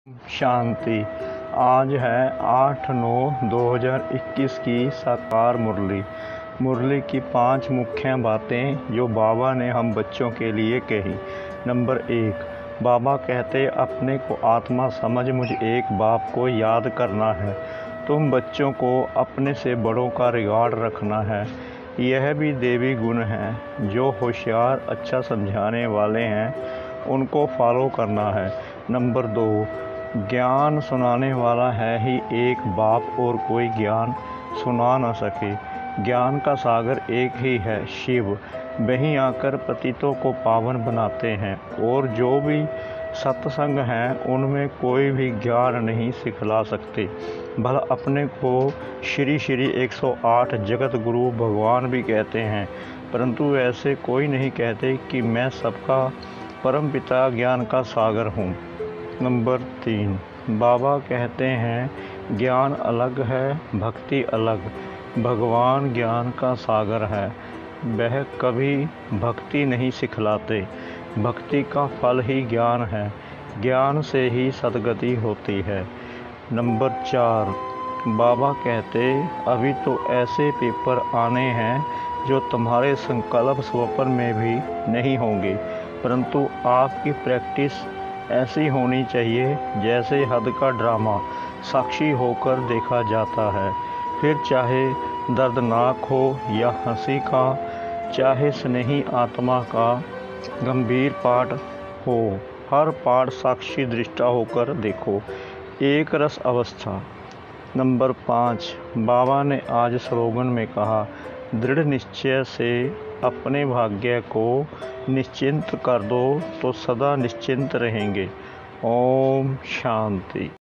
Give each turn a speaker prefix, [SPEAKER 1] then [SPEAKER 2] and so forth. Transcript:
[SPEAKER 1] शांति। आज है 8/9/2021 की साकार मुरली। मुरली की 5 मुख्य बातें जो बाबा ने हम बच्चों के लिए कही। नंबर 1, बाबा कहते अपने को आत्मा समझ मुझ एक बाप को याद करना है। तुम बच्चों को अपने से बड़ों का रिगार्ड रखना है। यह भी देवी गुण है। जो होशियार अच्छा समझाने वाले हैं उनको फॉलो करना है। नंबर 2, ज्ञान सुनाने वाला है ही एक बाप और कोई ज्ञान सुना न सके। ज्ञान का सागर एक ही है, शिव। वहीं आकर पतितों को पावन बनाते हैं और जो भी सत्संग हैं उनमें कोई भी ज्ञान नहीं सिखला सकते। भला अपने को श्री श्री 108 जगत गुरु भगवान भी कहते हैं, परंतु ऐसे कोई नहीं कहते कि मैं सबका परम पिता ज्ञान का सागर हूँ। नंबर 3, बाबा कहते हैं ज्ञान अलग है, भक्ति अलग। भगवान ज्ञान का सागर है। वह कभी भक्ति नहीं सिखलाते। भक्ति का फल ही ज्ञान है। ज्ञान से ही सद्गति होती है। नंबर 4, बाबा कहते अभी तो ऐसे पेपर आने हैं जो तुम्हारे संकल्प स्वप्न में भी नहीं होंगे, परंतु आपकी प्रैक्टिस ऐसी होनी चाहिए जैसे हद का ड्रामा साक्षी होकर देखा जाता है। फिर चाहे दर्दनाक हो या हंसी का, चाहे स्नेही आत्मा का गंभीर पाठ हो, हर पाठ साक्षी दृष्टा होकर देखो। एक रस अवस्था। नंबर 5, बाबा ने आज स्लोगन में कहा, दृढ़ निश्चय से अपने भाग्य को निश्चिंत कर दो तो सदा निश्चिंत रहेंगे। ओम शांति।